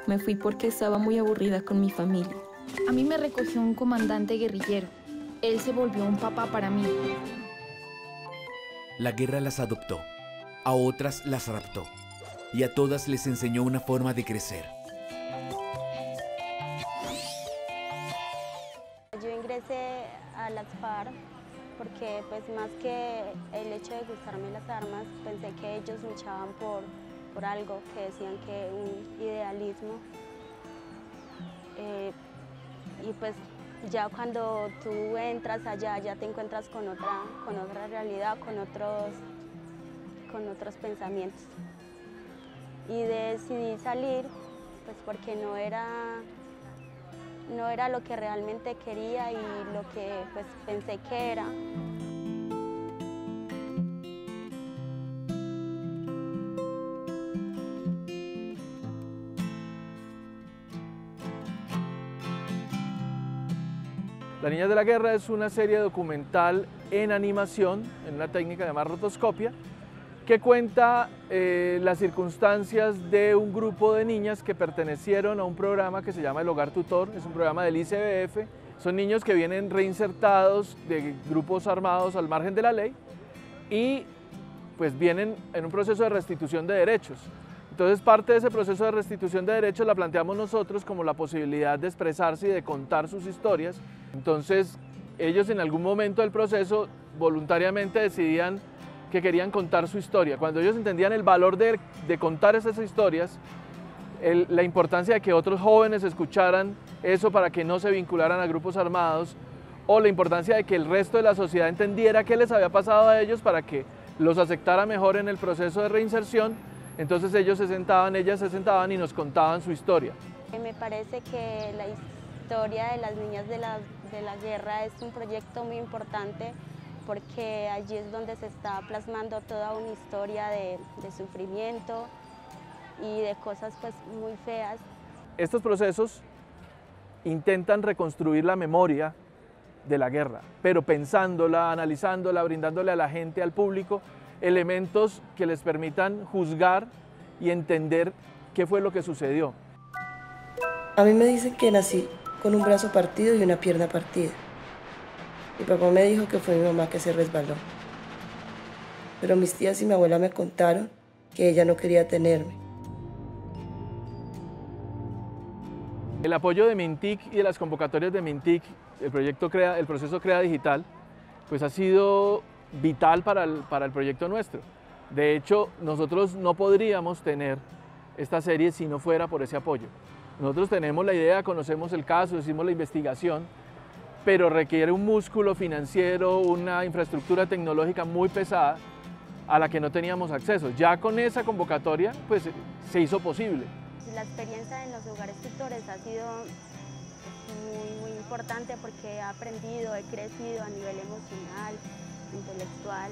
Me fui porque estaba muy aburrida con mi familia. A mí me recogió un comandante guerrillero. Él se volvió un papá para mí. La guerra las adoptó, a otras las raptó, y a todas les enseñó una forma de crecer. Yo ingresé a las FARC porque pues más que el hecho de gustarme las armas, pensé que ellos luchaban por algo, que decían que un idealismo. Y pues ya cuando tú entras allá, ya te encuentras con otra realidad, con otros pensamientos. Y decidí salir pues porque no era lo que realmente quería y lo que pues pensé que era. Las Niñas de la Guerra es una serie documental en animación, en una técnica llamada rotoscopia, que cuenta las circunstancias de un grupo de niñas que pertenecieron a un programa que se llama El Hogar Tutor, es un programa del ICBF. Son niños que vienen reinsertados de grupos armados al margen de la ley y pues vienen en un proceso de restitución de derechos. Entonces parte de ese proceso de restitución de derechos la planteamos nosotros como la posibilidad de expresarse y de contar sus historias. Entonces ellos en algún momento del proceso voluntariamente decidían que querían contar su historia. Cuando ellos entendían el valor de contar esas historias, la importancia de que otros jóvenes escucharan eso para que no se vincularan a grupos armados, o la importancia de que el resto de la sociedad entendiera qué les había pasado a ellos para que los aceptara mejor en el proceso de reinserción, entonces ellas se sentaban y nos contaban su historia. Me parece que la historia de las niñas de la guerra es un proyecto muy importante porque allí es donde se está plasmando toda una historia de sufrimiento y de cosas pues muy feas. Estos procesos intentan reconstruir la memoria de la guerra, pero pensándola, analizándola, brindándole a la gente, al público, elementos que les permitan juzgar y entender qué fue lo que sucedió. A mí me dicen que nací con un brazo partido y una pierna partida. Mi papá me dijo que fue mi mamá que se resbaló. Pero mis tías y mi abuela me contaron que ella no quería tenerme. El apoyo de Mintic y de las convocatorias de Mintic, el proceso Crea Digital, pues ha sido vital para el proyecto nuestro. De hecho, nosotros no podríamos tener esta serie si no fuera por ese apoyo. Nosotros tenemos la idea, conocemos el caso, hicimos la investigación, pero requiere un músculo financiero, una infraestructura tecnológica muy pesada a la que no teníamos acceso. Ya con esa convocatoria pues, se hizo posible. La experiencia en los hogares tutores ha sido muy importante porque he aprendido, he crecido a nivel emocional, intelectual.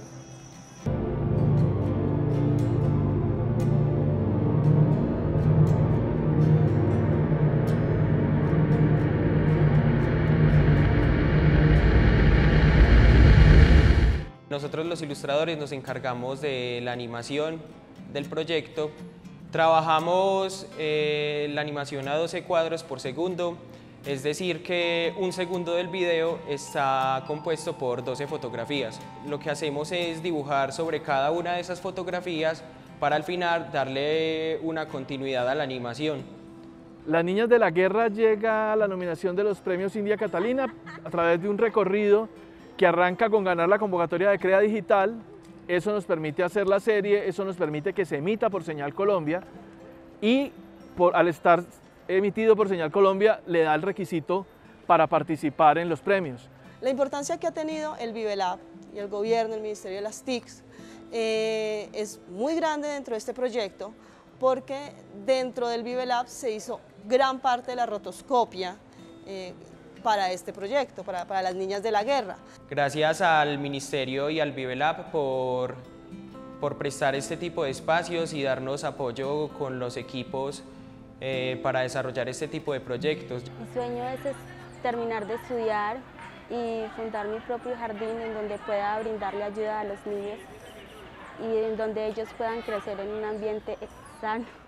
Nosotros los ilustradores nos encargamos de la animación del proyecto. Trabajamos la animación a 12 cuadros por segundo, es decir que un segundo del video está compuesto por 12 fotografías. Lo que hacemos es dibujar sobre cada una de esas fotografías para al final darle una continuidad a la animación. Las Niñas de la Guerra llega a la nominación de los premios India Catalina a través de un recorrido que arranca con ganar la convocatoria de Crea Digital. Eso nos permite hacer la serie, eso nos permite que se emita por Señal Colombia y al estar emitido por Señal Colombia le da el requisito para participar en los premios. La importancia que ha tenido el Vivelab y el gobierno, el Ministerio de las TICs, es muy grande dentro de este proyecto porque dentro del Vivelab se hizo gran parte de la rotoscopia para este proyecto, para las Niñas de la Guerra. Gracias al Ministerio y al Vivelab por prestar este tipo de espacios y darnos apoyo con los equipos para desarrollar este tipo de proyectos. Mi sueño es terminar de estudiar y fundar mi propio jardín en donde pueda brindarle ayuda a los niños y en donde ellos puedan crecer en un ambiente sano.